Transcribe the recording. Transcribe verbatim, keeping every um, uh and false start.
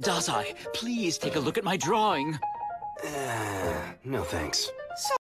Dazai, please take a look at my drawing. Uh, no thanks.